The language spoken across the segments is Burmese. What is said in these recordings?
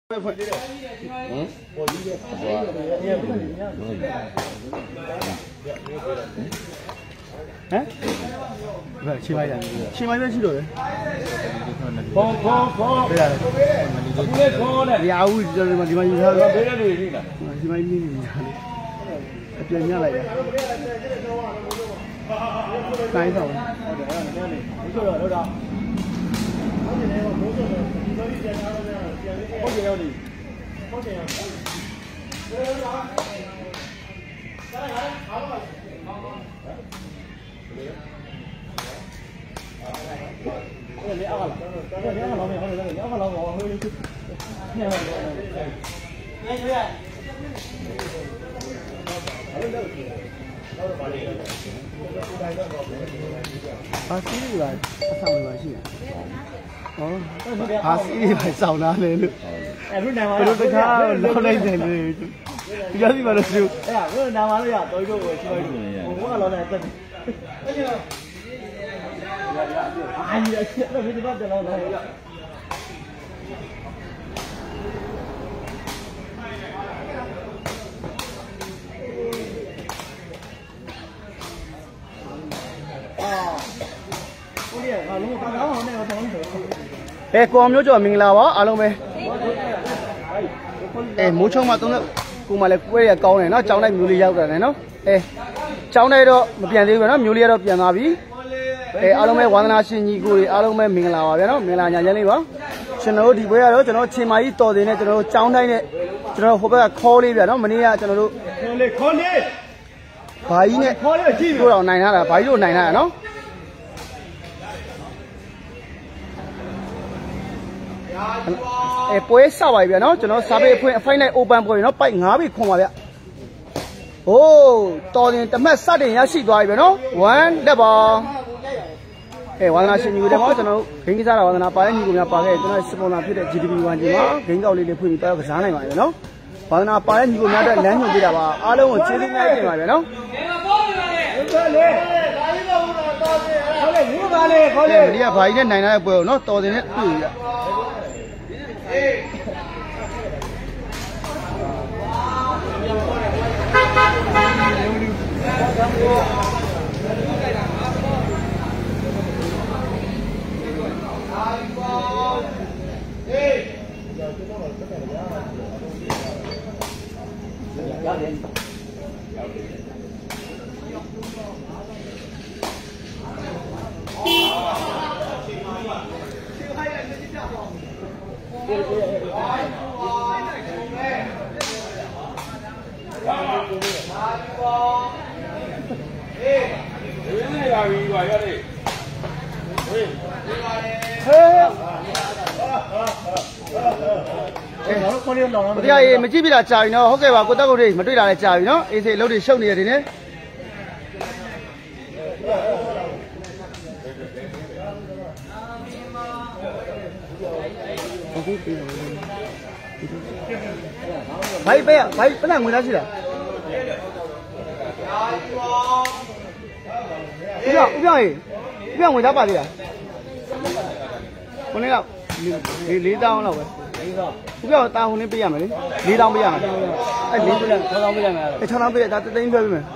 Hả? Vâng, chi mai bên chi rồi. Có. Đây là. Đi áo rồi mà đi mai gì sao? Đi mai đi. Tiền nhá lại. Cái sao? Đâu đâu. Có gì đâu đi. Có gì đâu. Asli là sao mà gì? Asli phải sao nào lên được? Lúc nào mà tôi khá lâu nay rồi. Giờ gì mà được chịu? Lúc nào mà bây tôi go rồi chơi. Không có lâu này tình. Ai vậy? Nó biết bắt được lâu này. Ê, cô nhớ cho mình là bó, alo mày. Ê, muốn chung mà tôi nữa. Cô mà lại quay câu này nó cháu này mưu ly giao rồi này nó. Ê, cháu này đó, một tiền đi nó mưu ly đó tiền nào bí. Ê, alo mày quan na xin nhị cô đi, alo mày mình là bó, nó mình là nhà dân đi bó. Cho nó đi bây giờ đó, cho nó chim máy to đi này, cho nó cháu này này, cho nó hộp cái kho đi vậy nó mình đi cho nó. Kho đi. Phải này, cô đầu này là phải đồ này nè nó. Ê, sao vậy vậy nó cho nó sao vậy phải này open rồi nó bay ngã bị không vậy? Ô, to thì tầm hết sát thì nhá xịt rồi vậy nó, one đẹp bò. Ê, one là xin nhiều đẹp bò cho nó, cái ra là one là phải nhiều người phải cho nó sponsor là phải GDP one gì mà, cái gạo lấy phụ người ta cái giá này mà vậy nó, one là phải nhiều người ta lấy nhiều gì đó mà, alo một chế độ này gì mà vậy nó. Ê, đi phải cái này này bữa nó to thì nó tùy. Bây giờ mình chỉ biết là chài nó, ok vào cô ta cô đi, mà tôi là chài nó, ý thì lâu đi sâu này thì nhé. Phải cái nào người ta chứ là? Biết người ta bảo gì à? Con này nào, lý tao nào vậy? Biết tao hôm nay bây giờ mày đi, lý tao bây giờ. Anh lý bây giờ, thằng bây giờ mày. Thằng bây giờ tao tính về mày.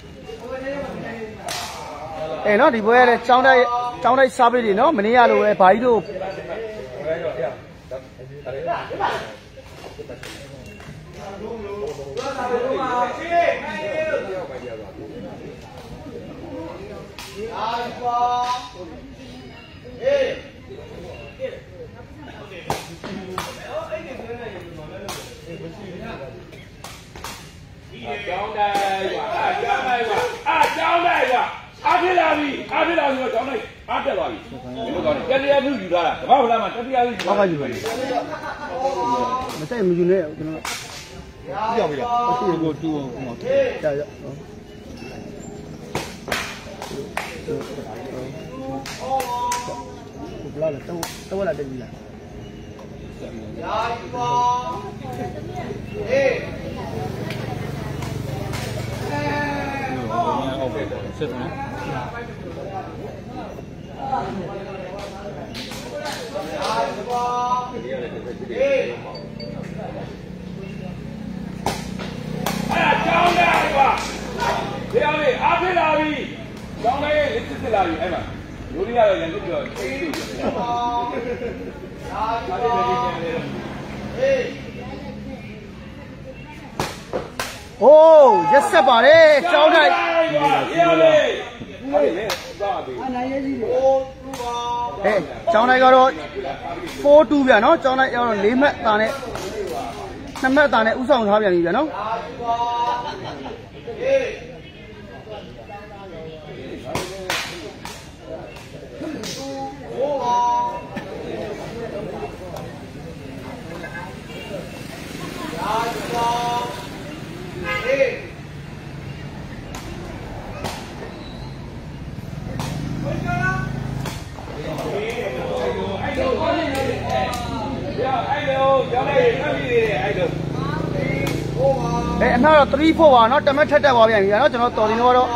Ê nó đi về đây, trong đây sao bây giờ nó mình đi ăn rồi, phải đâu. Cháu đây quá. Áp thế là gì mà cháu này áp thế rồi. Cái này em gì ra? Bao nhiêu mà cái này gì? Bao nhiêu vậy? Mà sao em dùng này? Cái gì vậy? Chú mà. Dạ. Cục lo là tao là định là. Dạ con. Ê. Ok, sit down. လာပြီအဲ့မှာလူတွေကတော့လည်းပြီးတော့သိသိတယ်โอ้ရက်ဆက်ပါတယ်ကျောင်းတိုင်းရေလေးဟုတ်တယ်သွားပြီကျောင်းတိုင်းကတော့4-2ဗျာနော်ကျောင်းတိုင်းကတော့4မှတ်တာနဲ့2မှတ်တာနဲ့ဥဆောင်ထားပြန်ပြီဗျာနော်အမှတော့3-4ပါနော်တမက်ထက်တက်သွားပြန်ပြီနော်ကျွန်တော်တော်တင်တော့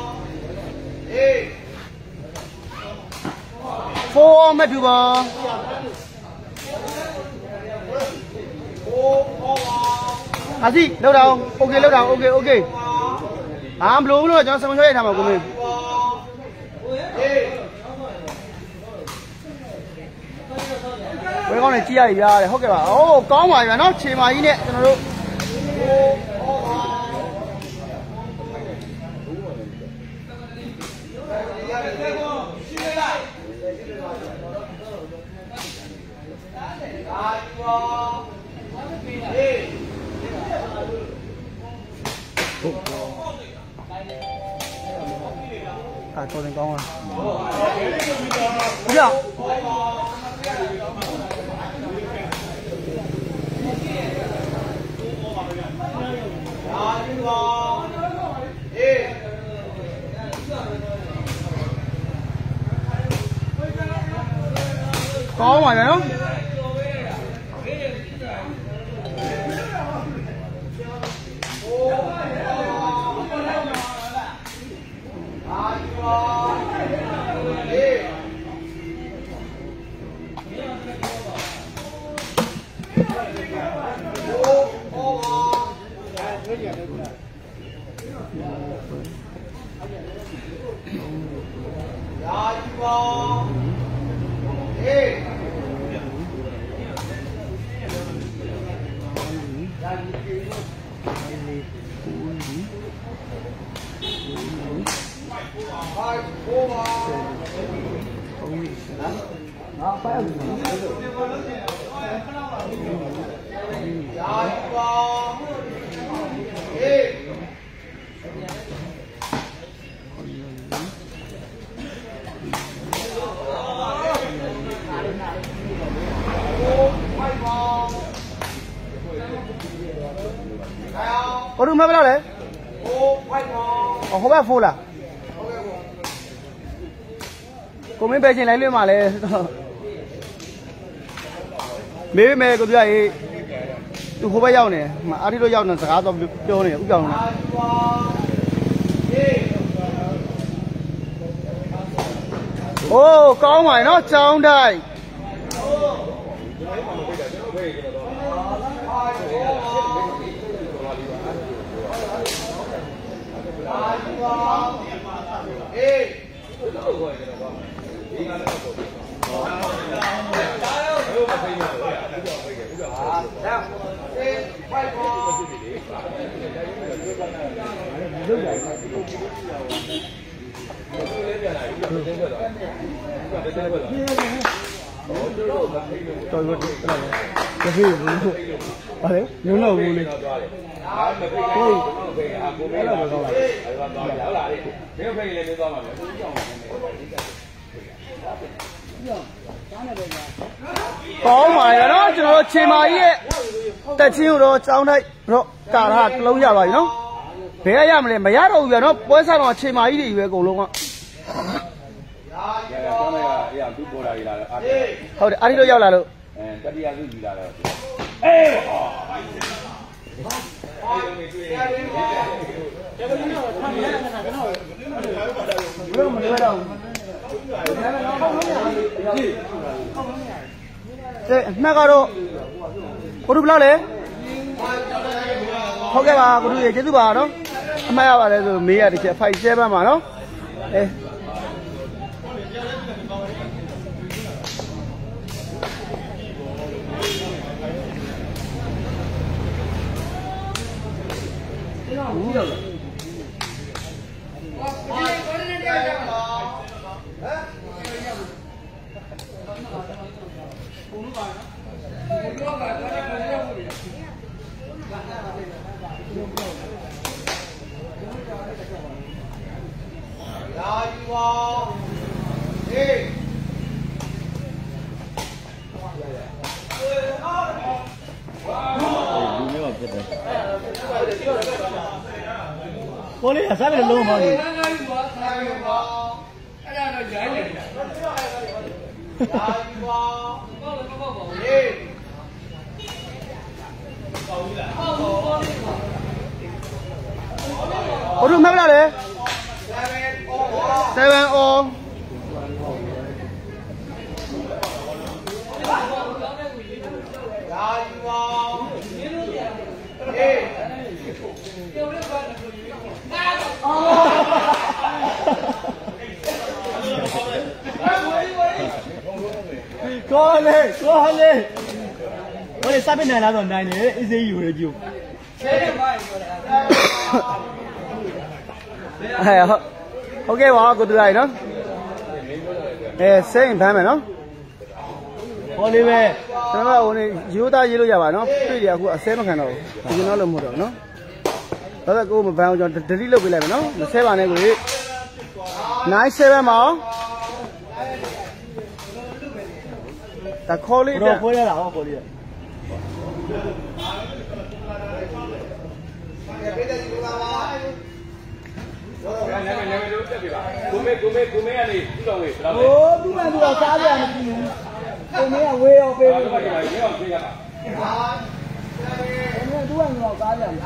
4မှတ်2ပါအစီလောက်တော့โอเคလောက်တော့โอเคဘာမလို့လို့ကျွန်တော်စမချွေးရထားမှာကိုမင်းဝဲကောင်းနေကြည့်ရပြီဗျာတဲ့ဟုတ်ကဲ့ပါအိုးကောင်းပါဗျာနော်ခြေမာကြီးနဲ့ကျွန်တော်တို့တော်တယ်ကောင်းလားဗျာကောင်းပါဗျာနော်ကိုတို့မဘယ်လောက်လဲဟိုဘက်4လားကိုမင်းပဲချင်းလိုက်လွှင့်มาလဲမေးမယ်ကိုပြရေးသူဟိုဘက်ရောက်နေအာရီတို့ရောက်နေစကားတော့ပြောနေဥပြောင်းနေโอ้ကောင်းပါနော်ចောင်းတိုင်းတော်ပြီတဖေးဘူးဟာလေညလုံးဘူးလေဟုတ်အဲ့လိုတော့ဟုတ်လားဒီဖေးလေးနေသွားမှာပဲကောင်းပါရဲ့နော်ကျွန်တော်တို့ချိန်မာကြီးရဲ့တက်ချင်းကိုတော့ကျောင်းတိုက်တော့ကာရကလုံးရပါပြီနော်ဘယ်ရမလဲမရတော့ဘူးပြနော်ပွဲစားတော့ချိန်မာကြီးတွေပဲအကုန်လုံးကဟုတ်တယ်အားဒီတော့ရောက်လာလို့တတိယစုယူလာတော့အေးဘယ်မလဲတော့အမှတ်ကတော့ကိုတို့ဘယ်လောက်လဲဟုတ်ကဲ့ပါကိုတို့ရေကျေးဇူးပါနော်အမှတ်ရပါတယ်ဆိုမေးရတစ်ချက်57မှာနော်ကိုလေးစားပြီးလုံးပါဘူးဟိုတို့မှတ်လာလေ7 all Go lên. Có thể sắp bên này là rồi này nhé, cái gìอยู่เลยอยู่ok bỏ cô từ này đó xe hình thái mày nó ô đi về nó là ô này yếu ta yếu giờ bà nó cái gì cũng xe nó khăn đâu thì nó là một rồi nó đó là cô một vào cho để đi lâu về lại nó xe bà này của đi nãy xe bên máu ta khó đi rồi khối ra là khó đi cô mẹ này đi đâu vậy? Ô, đúng là vừa xa rồi mà cô mẹ ở quê ở quê. Đúng là vừa xa rồi.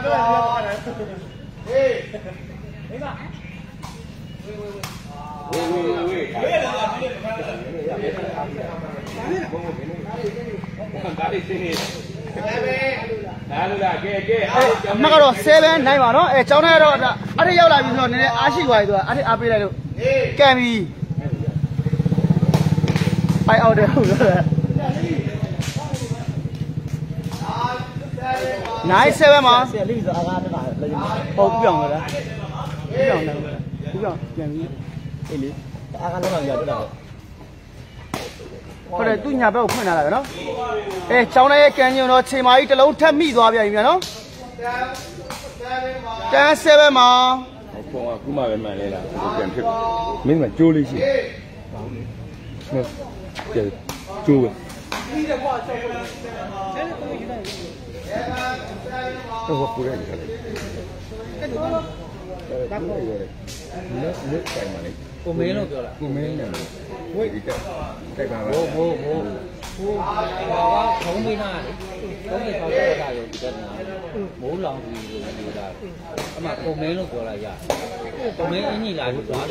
Mà cái đó xe bên này mà nó, cháu này đó, anh ấy giao lại bình thường này, anh chỉ gọi rồi, anh ấy áp lại được, kem gì, ai ao được rồi, này xe bên mà, ô cũng rồi đó, cũng rồi, kem gì, cái gì, ăn nó làm gì đó. Có thể tôi nhà bé không nào nó, cháu này cái nhiều nó chỉ mấy cái lâu thêm mì rồi vậy nó, cái xe bên mà, cũng mà bên này là cái việc mình mà chui đi chứ, cái chui, tôi học cái này nước cái mà đấy, cô mến đâu rồi, cô mến này, cái bà cô không biết nào, không biết bao giờ ra rồi cái nào, bố lòng gì rồi ra, mà cô mến đâu rồi là gì, cô mến cái gì lại được đó,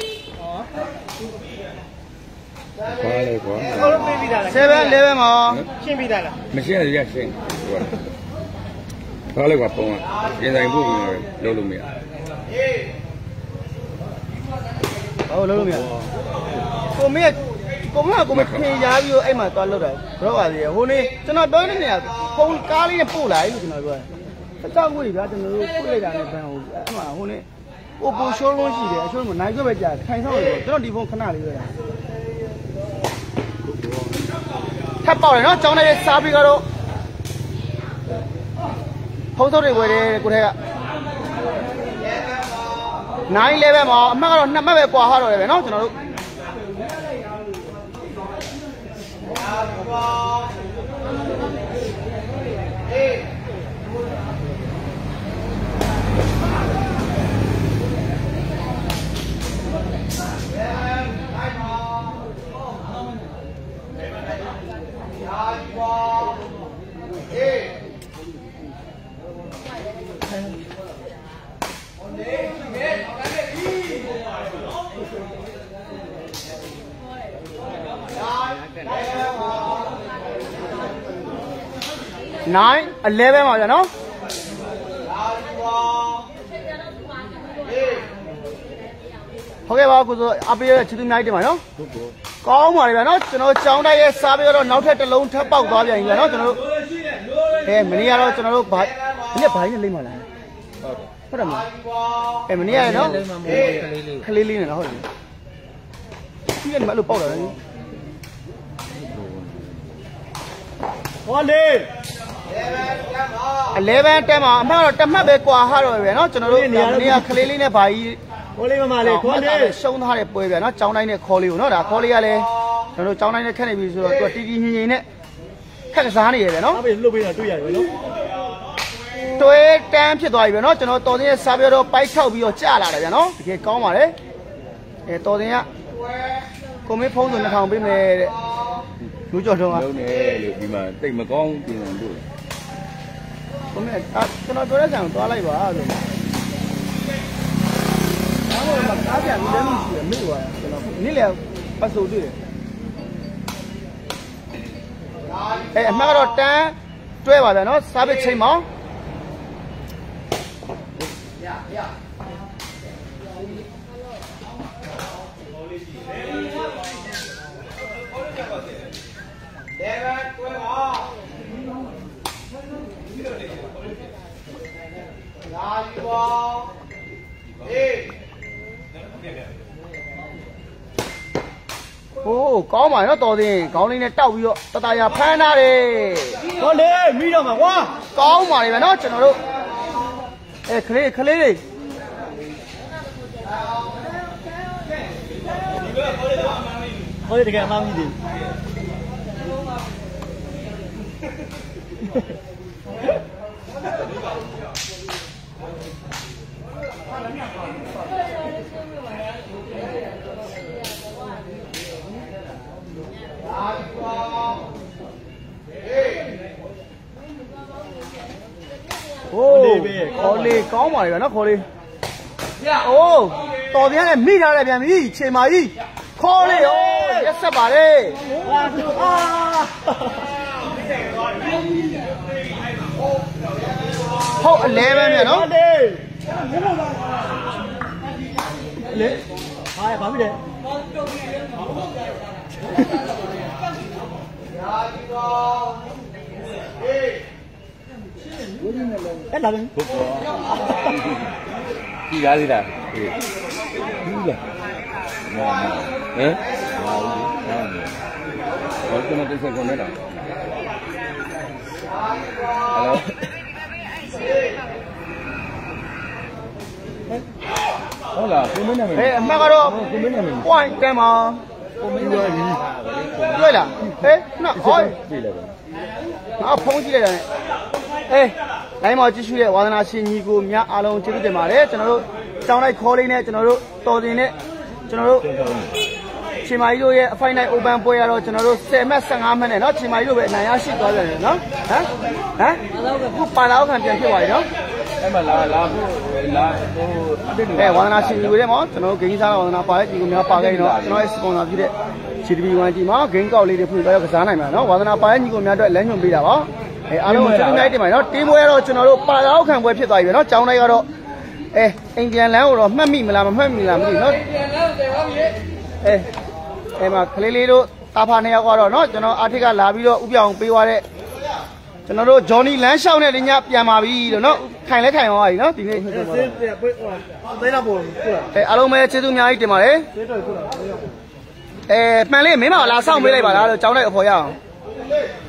quá đây quá, xe bên lên bên mà, xin bị đại là, mình xin là gì xin, quá đây quá phong à, hiện tại bố mình lâu luôn miệng. Lâu luôn miệng. Cô mẹ khi giá vô em mà toàn lâu rồi. Đó là gì? Hôm nay cho nó tới này không cá đi phụ lại cái nói rồi. Sao quỷ ra cho nó phụ lại này phải mà hôm nay ô bố số luôn gì đấy, số một nãy cứ bây giờ thay xong rồi, cho nó đi phong khán nào đi rồi. Tháp bảo này nó cháu này sao bị cái đó. Không thôi đi về đây cô thấy ạ. Nãy lên mà mà cái nằm về qua rồi đấy nó cho nó Nine, 11 mà nó. Ok bao cô rồi, áp bây chỉ tụi này đi mà nó. Có mà đi nó, cho nó cháu đây sao bây giờ nó thét lông thét bọc to vậy nó cho nó. Mình đi ra đó cho nó bài, cái bài này lên mà là. ဟုတ်တယ်မလားမနေ့ကနော်ခလေးလေးနဲ့နော်ဟုတ်တယ်ဒီကနေ့မလို့ပေါက်တာလေဟောလေ11တက်မှာအမှတော့တမှတ်ပဲကွာဟာတော့ပဲเนาะကျွန်တော်တို့မနေ့ကခလေးလေးနဲ့ဘာကြီးခေါ်လေးမမလေးခေါ်လေးရှုံးထားတဲ့ပွဲပဲเนาะចောင်းတိုင်းနဲ့ခေါ်လေးကိုเนาะဒါခေါ်လေးကလည်းကျွန်တော်တို့ចောင်းတိုင်းနဲ့ခက်နေပြီဆိုတော့သူကတီတီငင်ငင်နဲ့ခက်ကစားနေရပဲเนาะဟုတ်ပြီလှုပ်ပေးတာတွေ့ရတယ်เนาะတွဲတန်းဖြစ်သွားပြီပဲเนาะကျွန်တော်တော်တင်ရဲ့စားပြောတော့ပိုက်ထောက်ပြီးတော့ကြာလာတယ်ဗျာเนาะတကယ်ကောင်းပါတယ်တော်တင်ကကိုမေးဖုန်းဆို2000ပေးမယ်တဲ့လူကြော်တော့လုံးနေလို့ဒီမှာတိတ်မကောင်းပြင်အောင်တို့ကိုမေးကျွန်တော်ပြောတဲ့ဆန်ကိုသွားလိုက်ပါဆိုအားလုံးကကားပြန်ပြီးလည်းမရှိဘူးမိသွားကျွန်တော်နေ့လေပတ်စိုးတွေ့တယ်အမှကတော့တန်းတွဲပါဗျာเนาะစားပစ်ချိန်မောင်းโอ้ကောင်းပါနော်တော်တင်ခေါင်းလေးနဲ့တောက်ပြီးတော့တတရာဖမ်းထားတယ်ဟောလေမိတော့မှာကွာကောင်းပါလေဗျာနော်ကျွန်တော်တို့ခလေးလေးဟောလေတကယ်အမှန်ကြီးတယ်โอ้ခေါ်လေးကောင်းပါလေဗျာနော်ခေါ်လေးโอ้တော်ပြန်နဲ့မိထားတယ်ပြန်ပြီချိန်မာကြီးခေါ်လေးရက်ဆက်ပါလေဟုတ်11မြန်နော်လေဟာဘာဖြစ်လဲအဲ့လာရင်ဟုတ်ကောဒီကားလေးလားဟေးဒီလားမောင်ဟမ်ဟောကျွန်တော်တက်ဆက်ကုန်နေတာဟယ်လိုဟုတ်လားကိုမင်းနာမည်အမှကတော့ကိုမင်းနာမည် point တန်းမှာကိုမင်းရွယ်ကြီးတွေ့လားနော်ဟောတွေ့တယ်ဗျဖုန်းကြည့်လိုက်တယ်လိုင်းမော်ကြည့်ရှုတဲ့ဝါသနာရှင်ညီကိုများအားလုံးကျေးဇူးတင်ပါတယ်ကျွန်တော်တို့တောင်းလိုက်ခေါ်လေးနဲ့ကျွန်တော်တို့တော်တင်နဲ့ကျွန်တော်တို့ချိန်မာကြီးတို့ရဲ့အဖိုင်နိုင် open ပွဲရတော့ကျွန်တော်တို့10မှတ်15မှတ်နဲ့เนาะချိန်မာကြီးတို့ပဲအနိုင်ရရှိသွားပြန်တယ်เนาะဟမ်ခုပါလာခံပြန်ဖြစ်သွားပြီเนาะအဲ့မှာလာဖို့လာဟိုဝါသနာရှင်ညီကိုတဲ့မော်ကျွန်တော်တို့ဂိမ်းစားဝါသနာပါတဲ့ညီကိုများပါခဲ့ရင်တော့ကျွန်တော်ရဲ့ sponsor ဖြစ်တဲ့ CTV1 ကြီးမှာဂိမ်းကောက်လေးတွေဖွင့်ပြီးတော့ကစားနိုင်မှာเนาะဝါသနာပါတဲ့ညီကိုများအတွက်လမ်းညွှန်ပေးတာပါအားလုံးကျေးဇူးများတင်ပါတယ်เนาะတင်းပွဲကတော့ကျွန်တော်တို့ပါလာခံပွဲဖြစ်သွားပြီပဲเนาะကျောင်းတိုင်းကတော့အိမ်ပြန်လမ်းကိုတော့မှတ်မိမလားမမှတ်မိလားမသိเนาะမှာကလေးလေးတို့တာဖာနှစ်ယောက်ကတော့เนาะကျွန်တော်အာထိကလာပြီးတော့ဥပြောင်းပေးသွားတဲ့ကျွန်တော်တို့ဂျော်နီလမ်းလျှောက်နဲ့ညပြန်ပါပြီလို့เนาะခိုင်လဲခိုင်သွားပြီเนาะဒီနေ့သိတော့ပို့အားလုံးပဲကျေးဇူးအများကြီးတင်ပါတယ်မှန်လေးမင်းမလာဆောင်ပေးလိုက်ပါလားလို့ကျောင်းလိုက်အဖော်ရအောင်